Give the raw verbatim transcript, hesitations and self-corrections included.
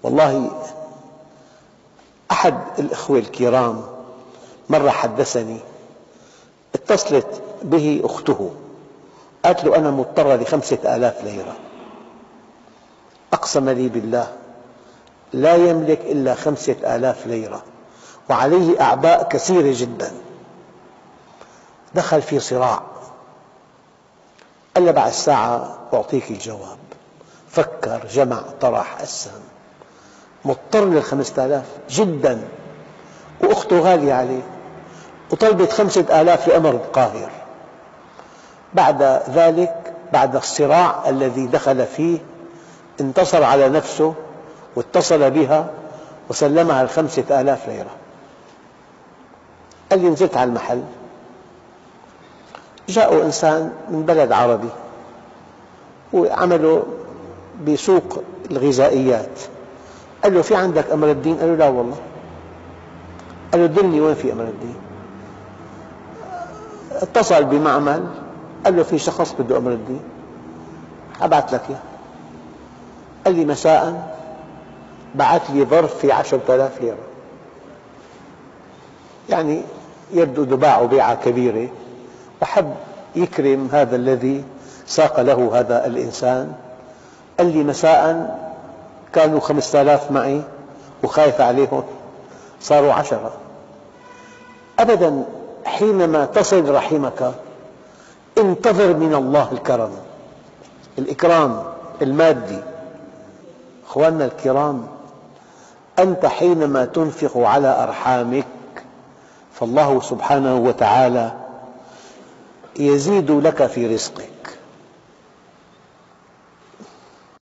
والله أحد الأخوة الكرام مرة حدثني، اتصلت به أخته قالت له أنا مضطرة لخمسة آلاف ليرة. أقسم لي بالله لا يملك إلا خمسة آلاف ليرة وعليه أعباء كثيرة جدا. دخل في صراع، قال له بعد ساعة أعطيك الجواب. فكر، جمع، طرح، قسم، مضطر للخمسة آلاف جدا، وأخته غالية عليه، وطلبت خمسة آلاف لأمر القاهر. بعد ذلك، بعد الصراع الذي دخل فيه، انتصر على نفسه واتصل بها وسلمها الخمسة آلاف ليرة. قال لي نزلت على المحل، جاءوا إنسان من بلد عربي وعملوا بسوق الغذائيات. قال له في عندك أمر الدين؟ قال له لا والله. قال له دلني وين في أمر الدين. اتصل بمعمل، قال له في شخص بده أمر الدين، أبعث لك إياه. قال لي مساء بعث لي ظرف في عشرة آلاف ليرة، يعني يبدو باعه بيعة كبيرة، وحب يكرم هذا الذي ساق له هذا الإنسان. قال لي مساء كانوا خمسة آلاف معي وخايف عليهم صاروا عشرة. أبدا، حينما تصل رحمك انتظر من الله الكرم، الإكرام المادي. أخواننا الكرام، أنت حينما تنفق على أرحامك فالله سبحانه وتعالى يزيد لك في رزقك.